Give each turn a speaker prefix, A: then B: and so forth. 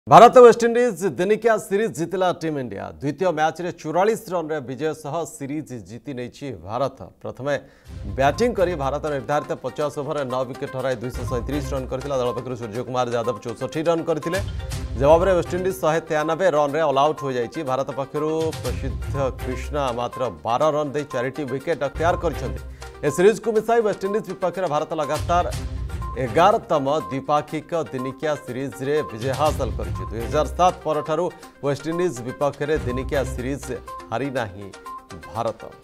A: Bharat West Indies दिनिकिया series जितला team India द्वितीय मैच रे 44 रन रे विजय सह सीरीज जीति नहीं भारत। प्रथमे बैटिंग करी भारत निर्धारित 50 ओवर 9 विकेट हराई 237 रन करथिला। दल पक्षरु सूर्य कुमार यादव 64 रन करथिले। जवाब रे वेस्टइंडिज 193 रन रे ऑल आउट हो जाइछि। भारत पक्षरु प्रसिद्ध कृष्णा मात्र 12 रन दे 4टी विकेट अख्तियार करछन्ति। ए सीरीज को मिसाई वेस्टइंडिज विपक्ष में भारत लगातार 11तम द्विपाक्षिक दिनिकिया सीरीज रे विजय हासिल कर 2007 पर वेस्टइंडिज विपक्ष में दिनिकिया सीरीज हारी नहीं भारत।